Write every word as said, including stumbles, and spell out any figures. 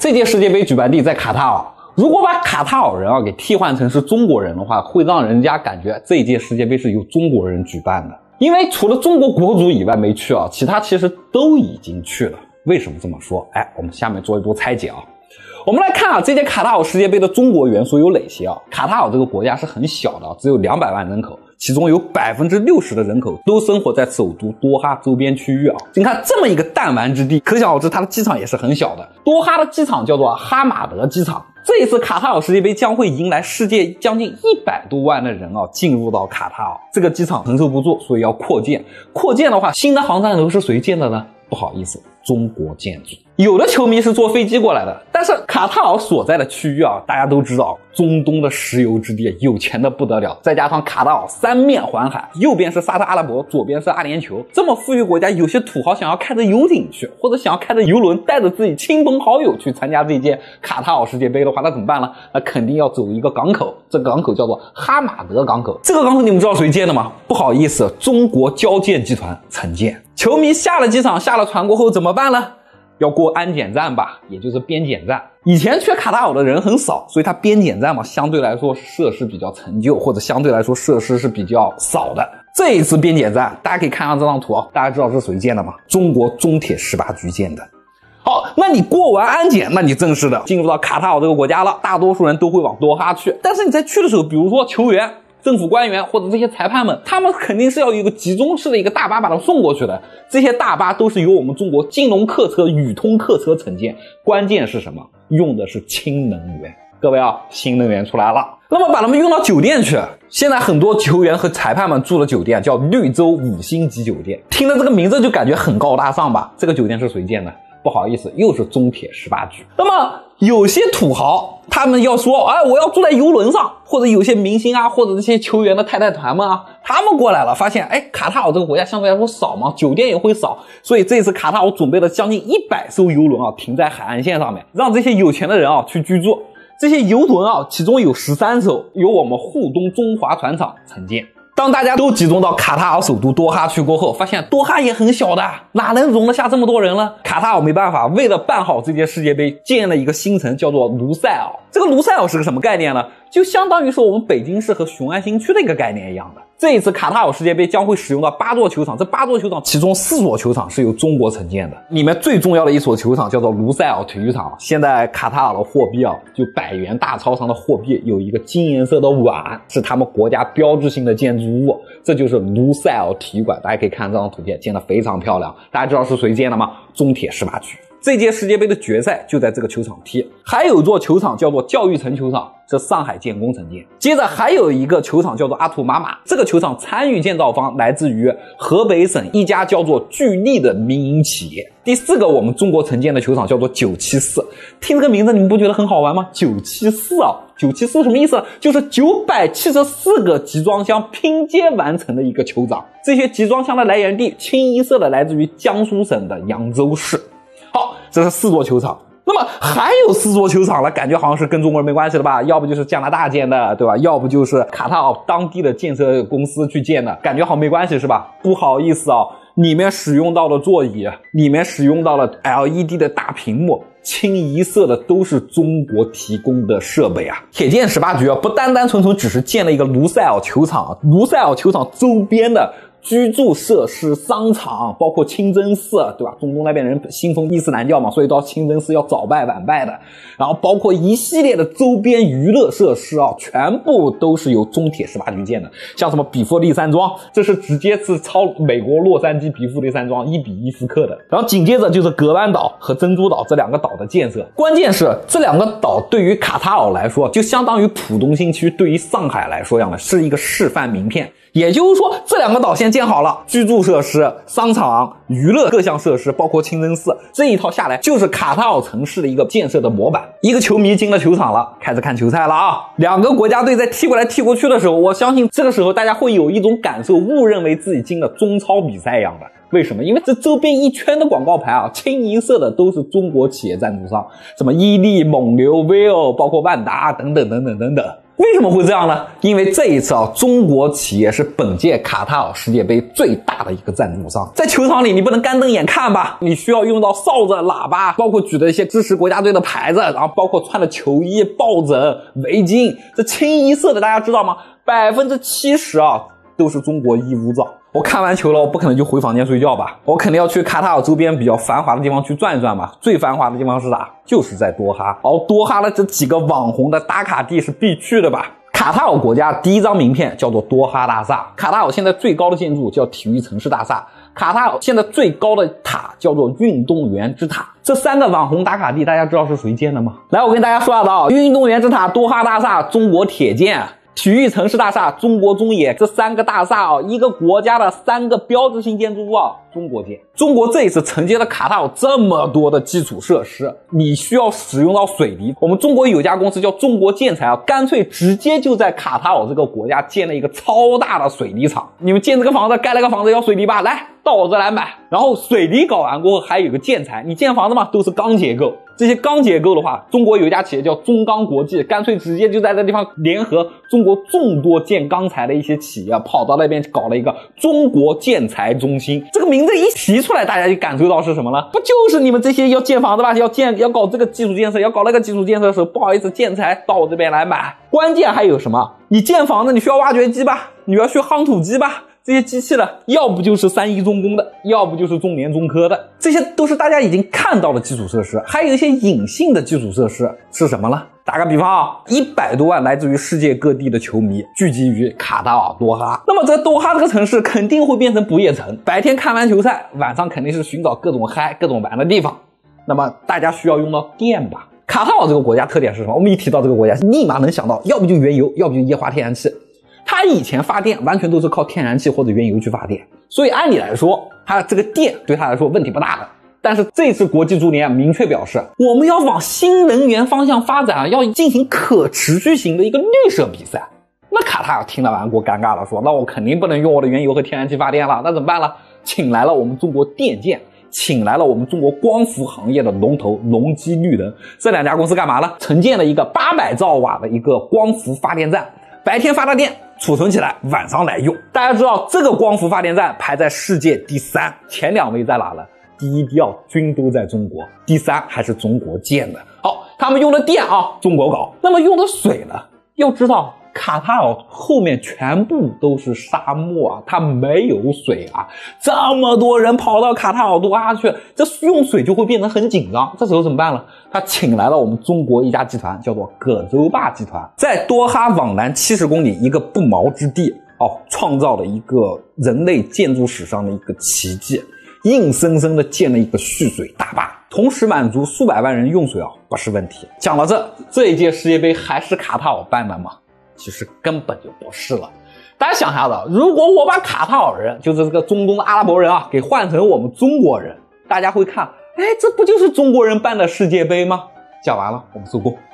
这届世界杯举办地在卡塔尔。如果把卡塔尔人啊给替换成是中国人的话，会让人家感觉这一届世界杯是由中国人举办的。因为除了中国国足以外没去啊，其他其实都已经去了。为什么这么说？哎，我们下面做一波拆解啊。我们来看啊，这届卡塔尔世界杯的中国元素有哪些啊？卡塔尔这个国家是很小的，只有两百万人口，其中有 百分之六十 的人口都生活在首都多哈周边区域啊。你看这么一个弹丸之地，可想而知它的机场也是很小的。多哈的机场叫做哈马德机场。这一次卡塔尔世界杯将会迎来世界将近一百多万的人啊进入到卡塔尔，这个机场承受不住，所以要扩建。扩建的话，新的航站楼是谁建的呢？不好意思，中国建筑。有的球迷是坐飞机过来的，但是卡塔尔所在的区域啊，大家都知道，中东的石油之地，有钱的不得了。再加上卡塔尔三面环海，右边是沙特阿拉伯，左边是阿联酋，这么富裕国家，有些土豪想要开着游艇去，或者想要开着游轮带着自己亲朋好友去参加这届卡塔尔世界杯的话，那怎么办呢？那肯定要走一个港口，这个港口叫做哈马德港口。这个港口你们知道谁建的吗？不好意思，中国交建集团承建。球迷下了机场，下了船过后怎么办呢？要过安检站吧，也就是边检站。以前去卡塔尔的人很少，所以它边检站嘛，相对来说设施比较陈旧，或者相对来说设施是比较少的。这一次边检站，大家可以看上这张图啊，大家知道是谁建的吗？中国中铁十八局建的。好，那你过完安检，那你正式的进入到卡塔尔这个国家了。大多数人都会往多哈去，但是你在去的时候，比如说球员、政府官员或者这些裁判们，他们肯定是要有一个集中式的一个大巴把他们送过去的。这些大巴都是由我们中国金融客车、宇通客车承建。关键是什么？用的是氢能源。各位啊，新能源出来了。那么把他们用到酒店去。现在很多球员和裁判们住的酒店叫绿洲五星级酒店，听了这个名字就感觉很高大上吧？这个酒店是谁建的？不好意思，又是中铁十八局。那么有些土豪他们要说，哎，我要住在游轮上，或者有些明星啊，或者这些球员的太太团们啊，他们过来了，发现哎，卡塔尔这个国家相对来说少嘛，酒店也会少，所以这次卡塔尔准备了将近一百艘游轮啊，停在海岸线上面，让这些有钱的人啊去居住。这些游轮啊，其中有十三艘由我们沪东中华船厂承建。当大家都集中到卡塔尔首都多哈去过后，发现多哈也很小的，哪能容得下这么多人呢？卡塔尔没办法，为了办好这届世界杯，建了一个新城，叫做卢塞尔。这个卢塞尔是个什么概念呢？就相当于是我们北京市和雄安新区的一个概念一样的。这一次卡塔尔世界杯将会使用到八座球场，这八座球场其中四所球场是由中国承建的，里面最重要的一所球场叫做卢塞尔体育场。现在卡塔尔的货币啊，就百元大钞上的货币有一个金颜色的碗，是他们国家标志性的建筑物，这就是卢塞尔体育馆。大家可以看这张图片，建得非常漂亮。大家知道是谁建的吗？中铁十八局。这届世界杯的决赛就在这个球场踢。还有一座球场叫做教育城球场，这上海建工承建。接着还有一个球场叫做阿图玛马，这个球场参与建造方来自于河北省一家叫做聚力的民营企业。第四个我们中国承建的球场叫做九七四，听这个名字你们不觉得很好玩吗？九七四啊，九七四什么意思？就是九百七十四个集装箱拼接完成的一个球场。这些集装箱的来源地清一色的来自于江苏省的扬州市。好，这是四座球场。那么还有四座球场了，感觉好像是跟中国人没关系的吧？要不就是加拿大建的，对吧？要不就是卡塔尔当地的建设公司去建的，感觉好像没关系是吧？不好意思啊，里面使用到的座椅，里面使用到了 L E D 的大屏幕，清一色的都是中国提供的设备啊。铁建十八局啊，不单单纯纯只是建了一个卢塞尔球场啊，卢塞尔球场周边的居住设施、商场，包括清真寺，对吧？中东那边人信奉伊斯兰教嘛，所以到清真寺要早拜晚拜的。然后包括一系列的周边娱乐设施啊，全部都是由中铁十八局建的。像什么比弗利山庄，这是直接是抄美国洛杉矶比弗利山庄一比一复刻的。然后紧接着就是格湾岛和珍珠岛这两个岛的建设。关键是这两个岛对于卡塔尔来说，就相当于浦东新区对于上海来说一样的，是一个示范名片。也就是说，这两个岛先建好了，居住设施、商场、娱乐各项设施，包括清真寺，这一套下来就是卡塔尔城市的一个建设的模板。一个球迷进了球场了，开始看球赛了啊！两个国家队在踢过来踢过去的时候，我相信这个时候大家会有一种感受，误认为自己进了中超比赛一样的。为什么？因为这周边一圈的广告牌啊，清一色的都是中国企业赞助商，什么伊利、蒙牛、vivo， 包括万达等等等等等等。 为什么会这样呢？因为这一次啊，中国企业是本届卡塔尔世界杯最大的一个赞助商。在球场里，你不能干瞪眼看吧？你需要用到哨子、喇叭，包括举的一些支持国家队的牌子，然后包括穿的球衣、抱枕、围巾，这清一色的，大家知道吗？百分之七十啊都是中国义乌造。我看完球了，我不可能就回房间睡觉吧，我肯定要去卡塔尔周边比较繁华的地方去转一转嘛。最繁华的地方是啥？就是在多哈。而多哈的这几个网红的打卡地是必去的吧。卡塔尔国家第一张名片叫做多哈大厦，卡塔尔现在最高的建筑叫体育城市大厦，卡塔尔现在最高的塔叫做运动员之塔。这三个网红打卡地大家知道是谁建的吗？来，我跟大家说下啊，运动员之塔、多哈大厦中国铁建，体育城市大厦中国中冶，这三个大厦啊，一个国家的三个标志性建筑物啊，中国建。中国这一次承接了卡塔尔这么多的基础设施，你需要使用到水泥，我们中国有家公司叫中国建材啊，干脆直接就在卡塔尔这个国家建了一个超大的水泥厂。你们建这个房子，盖了个房子要水泥吧，来到我这来买。然后水泥搞完过后还有个建材，你建房子嘛都是钢结构，这些钢结构的话，中国有一家企业叫中钢国际，干脆直接就在这地方联合中国众多建钢材的一些企业，跑到那边搞了一个中国建材中心。这个名字一提出来，大家就感受到是什么了？不就是你们这些要建房子吧，要建要搞这个基础建设，要搞那个基础建设的时候，不好意思，建材到我这边来买。关键还有什么？你建房子你需要挖掘机吧，你要去夯土机吧，这些机器的要不就是三一重工的，要不就是中联中科的，这些都是大家已经看到的基础设施。还有一些隐性的基础设施是什么呢？打个比方啊，一百多万来自于世界各地的球迷聚集于卡塔尔多哈。那么这多哈这个城市肯定会变成不夜城，白天看完球赛，晚上肯定是寻找各种嗨、各种玩的地方。那么大家需要用到电吧？卡塔尔这个国家特点是什么？我们一提到这个国家，立马能想到，要不就原油，要不就液化天然气。它以前发电完全都是靠天然气或者原油去发电，所以按理来说，它这个电对它来说问题不大的。但是这次国际足联明确表示，我们要往新能源方向发展，要进行可持续型的一个绿色比赛。那卡塔尔听了完给我尴尬了，说那我肯定不能用我的原油和天然气发电了，那怎么办了？请来了我们中国电建，请来了我们中国光伏行业的龙头隆基绿能，这两家公司干嘛呢？承建了一个八百兆瓦的一个光伏发电站，白天发的电储存起来，晚上来用。大家知道这个光伏发电站排在世界第三，前两位在哪呢？第一、第二均都在中国，第三还是中国建的。好，他们用的电啊，中国搞。那么用的水呢？要知道卡塔尔后面全部都是沙漠啊，它没有水啊。这么多人跑到卡塔尔多哈去，这用水就会变得很紧张。这时候怎么办呢？他请来了我们中国一家集团，叫做葛洲坝集团，在多哈往南七十公里一个不毛之地哦，创造了一个人类建筑史上的一个奇迹。硬生生的建了一个蓄水大坝，同时满足数百万人用水啊，不是问题。讲到这，这一届世界杯还是卡塔尔办的吗？其实根本就不是了。大家想一下子，如果我把卡塔尔人，就是这个中东的阿拉伯人啊，给换成我们中国人，大家会看，哎，这不就是中国人办的世界杯吗？讲完了，我们收工。